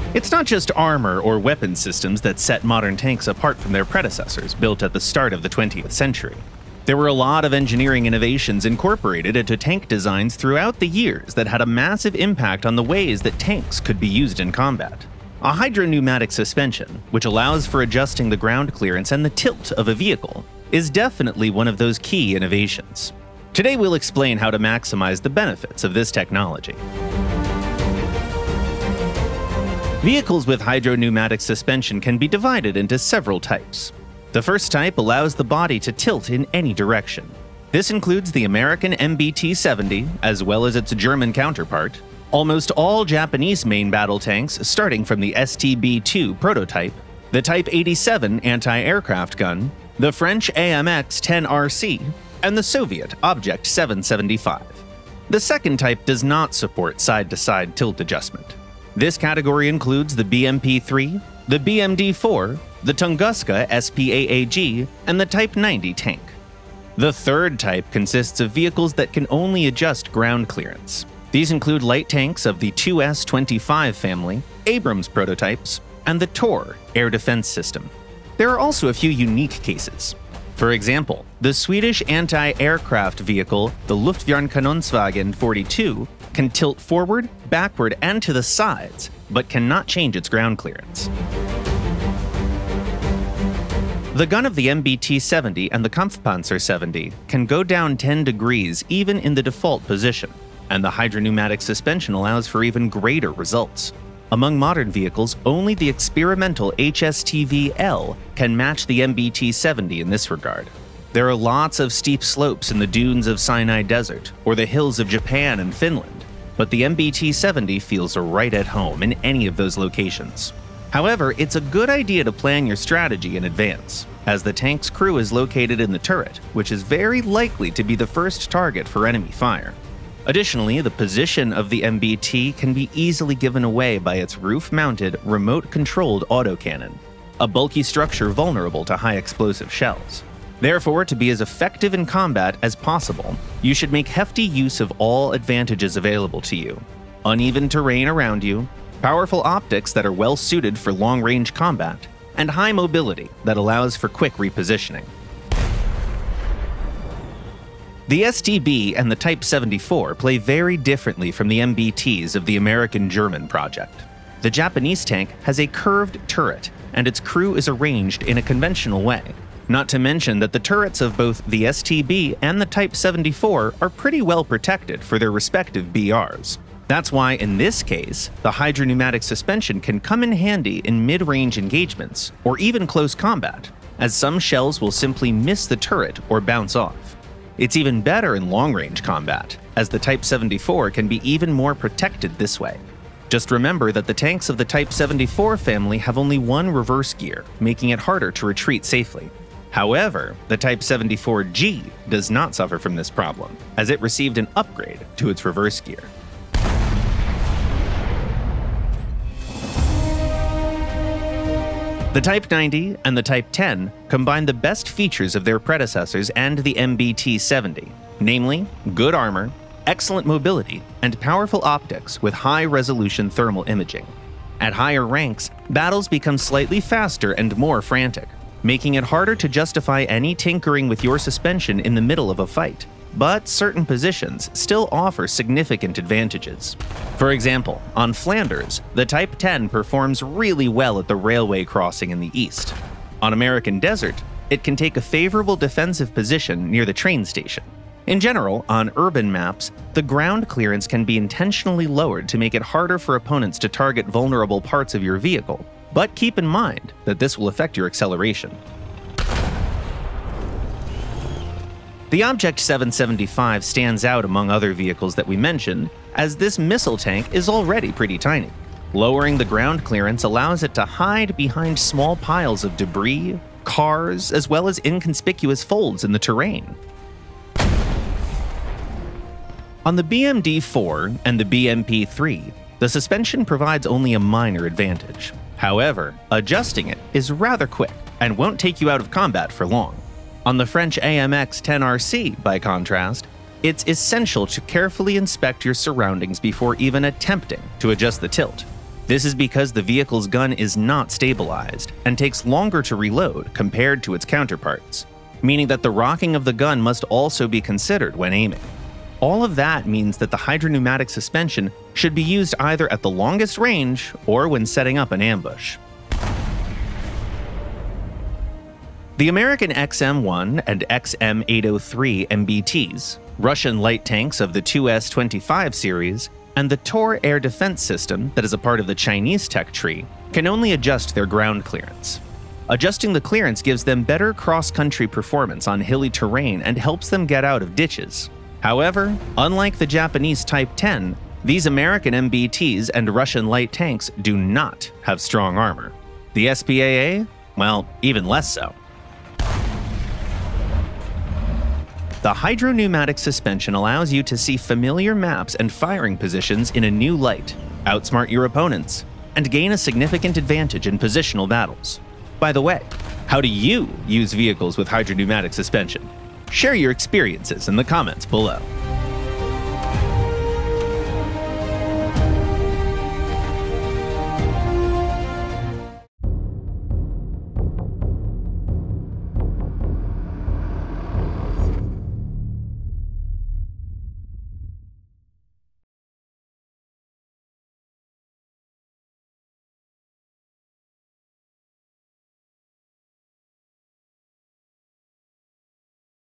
It's not just armor or weapon systems that set modern tanks apart from their predecessors, built at the start of the 20th century. There were a lot of engineering innovations incorporated into tank designs throughout the years that had a massive impact on the ways that tanks could be used in combat. A hydropneumatic suspension, which allows for adjusting the ground clearance and the tilt of a vehicle, is definitely one of those key innovations. Today we'll explain how to maximize the benefits of this technology. Vehicles with hydropneumatic suspension can be divided into several types. The first type allows the body to tilt in any direction. This includes the American MBT-70 as well as its German counterpart, almost all Japanese main battle tanks starting from the STB-2 prototype, the Type 87 anti-aircraft gun, the French AMX-10RC, and the Soviet Object 775. The second type does not support side-to-side tilt adjustment. This category includes the BMP-3, the BMD-4, the Tunguska SPAAG, and the Type 90 tank. The third type consists of vehicles that can only adjust ground clearance. These include light tanks of the 2S-25 family, Abrams prototypes, and the Tor air defense system. There are also a few unique cases. For example, the Swedish anti-aircraft vehicle, the Luftvärnskanonsvagn 42, can tilt forward, backward, and to the sides, but cannot change its ground clearance. The gun of the MBT-70 and the Kampfpanzer 70 can go down 10 degrees even in the default position, and the hydropneumatic suspension allows for even greater results. Among modern vehicles, only the experimental HSTV-L can match the MBT-70 in this regard. There are lots of steep slopes in the dunes of Sinai Desert or the hills of Japan and Finland, but the MBT-70 feels right at home in any of those locations. However, it's a good idea to plan your strategy in advance, as the tank's crew is located in the turret, which is very likely to be the first target for enemy fire. Additionally, the position of the MBT can be easily given away by its roof-mounted, remote-controlled autocannon, a bulky structure vulnerable to high explosive shells. Therefore, to be as effective in combat as possible, you should make hefty use of all advantages available to you: uneven terrain around you, powerful optics that are well suited for long-range combat, and high mobility that allows for quick repositioning. The STB and the Type 74 play very differently from the MBTs of the American-German project. The Japanese tank has a curved turret, and its crew is arranged in a conventional way. Not to mention that the turrets of both the STB and the Type 74 are pretty well protected for their respective BRs. That's why, in this case, the hydropneumatic suspension can come in handy in mid-range engagements, or even close combat, as some shells will simply miss the turret or bounce off. It's even better in long-range combat, as the Type 74 can be even more protected this way. Just remember that the tanks of the Type 74 family have only one reverse gear, making it harder to retreat safely. However, the Type 74G does not suffer from this problem, as it received an upgrade to its reverse gear. The Type 90 and the Type 10 combine the best features of their predecessors and the MBT-70, namely good armor, excellent mobility, and powerful optics with high-resolution thermal imaging. At higher ranks, battles become slightly faster and more frantic, making it harder to justify any tinkering with your suspension in the middle of a fight. But certain positions still offer significant advantages. For example, on Flanders, the Type 10 performs really well at the railway crossing in the east. On American Desert, it can take a favorable defensive position near the train station. In general, on urban maps, the ground clearance can be intentionally lowered to make it harder for opponents to target vulnerable parts of your vehicle, but keep in mind that this will affect your acceleration. The Object 775 stands out among other vehicles that we mentioned, as this missile tank is already pretty tiny. Lowering the ground clearance allows it to hide behind small piles of debris, cars, as well as inconspicuous folds in the terrain. On the BMD-4 and the BMP-3, the suspension provides only a minor advantage. However, adjusting it is rather quick and won't take you out of combat for long. On the French AMX-10RC, by contrast, it's essential to carefully inspect your surroundings before even attempting to adjust the tilt. This is because the vehicle's gun is not stabilized and takes longer to reload compared to its counterparts, meaning that the rocking of the gun must also be considered when aiming. All of that means that the hydropneumatic suspension should be used either at the longest range or when setting up an ambush. The American XM-1 and XM-803 MBTs, Russian light tanks of the 2S-25 series, and the Tor air defense system that is a part of the Chinese tech tree can only adjust their ground clearance. Adjusting the clearance gives them better cross-country performance on hilly terrain and helps them get out of ditches. However, unlike the Japanese Type 10, these American MBTs and Russian light tanks do not have strong armor. The SPAA? Well, even less so. The hydropneumatic suspension allows you to see familiar maps and firing positions in a new light, outsmart your opponents, and gain a significant advantage in positional battles. By the way, how do you use vehicles with hydropneumatic suspension? Share your experiences in the comments below.